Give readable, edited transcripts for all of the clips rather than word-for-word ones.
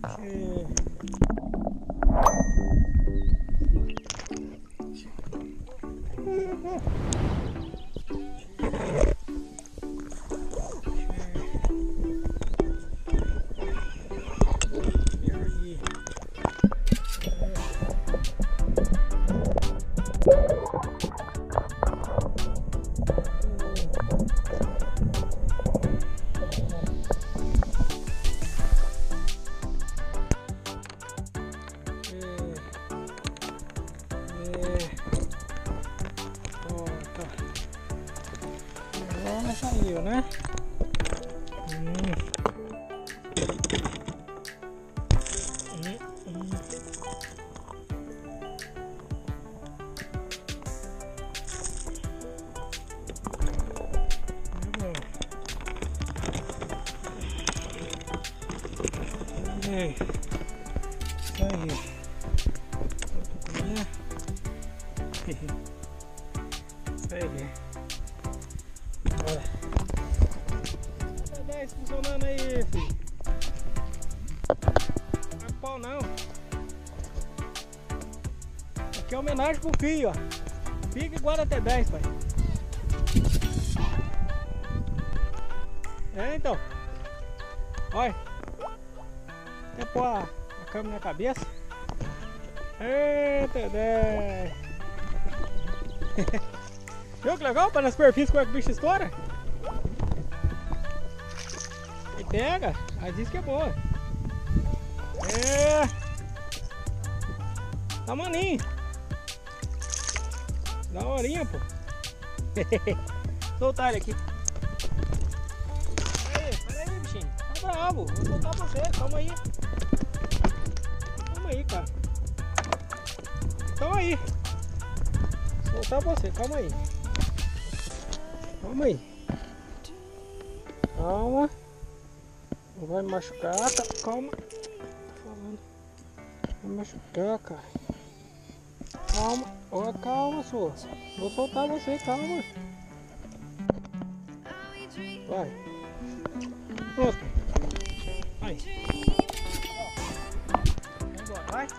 Saiu, né? Olha. Tá 10 funcionando aí, filho. Não é pau não. Aqui é homenagem pro filho, ó. Fica e guarda até 10, pai. É, então. Olha. Até pôr a câmera na cabeça. Eita, 10. Viu que legal? Para na superfície como é que o bicho estoura. E pega, aí diz que é boa. É. Tá maninho. Da horinha, pô. Soltar ele aqui. Pera aí, bichinho. Tá bravo. Vou soltar você. Calma aí. Calma aí, cara. Calma aí. Soltar você. Calma aí. Calma aí. Calma. Não vai me machucar, tá? Calma. Tô falando. Vai me machucar, cara. Calma. Ó, calma, sua. Vou soltar você, calma. Vai. Pronto. Aí. Vamos embora, vai.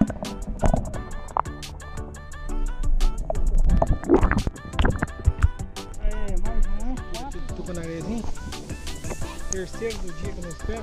Com o narizinho, terceiro do dia que eu não espero.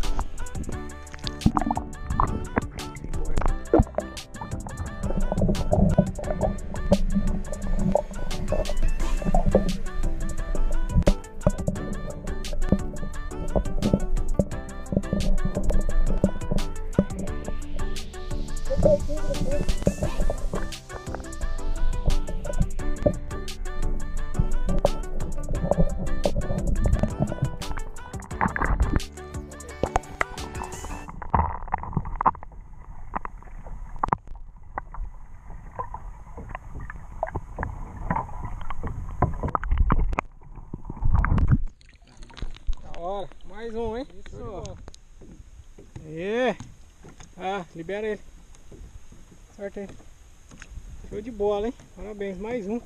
Mais um, hein? Isso. Aê. Ah, libera ele. Certo aí. Show de bola, hein? Parabéns, mais um.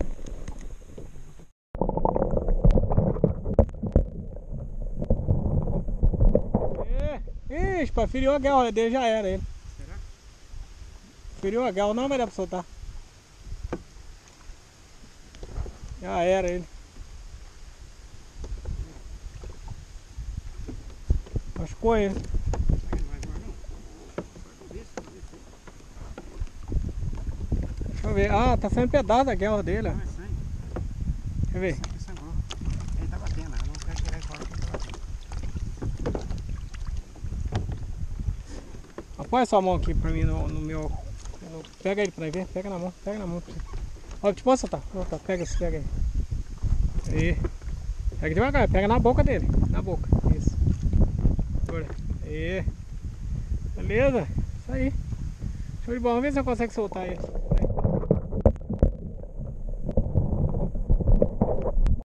Ixi, pai, feriu a guerra dele, já era ele. Será? Feriu a guerra, não vai dar pra soltar. Já era ele. Machucou ele. Deixa eu ver. Ah, tá saindo pedaço a guerra dele. Deixa eu ver. Ele tá batendo, eu não quero tirar fora. Apoia sua mão aqui pra mim no meu. Pega ele pra nós ver. Pega na mão. Pega na mão. Ó, te posso soltar. Pega esse, pega aí. Aí. Pega devagar, pega na boca dele. Na boca. Isso. Aí. Beleza? Isso aí. Show de bola. Vamos ver se eu consigo soltar ele.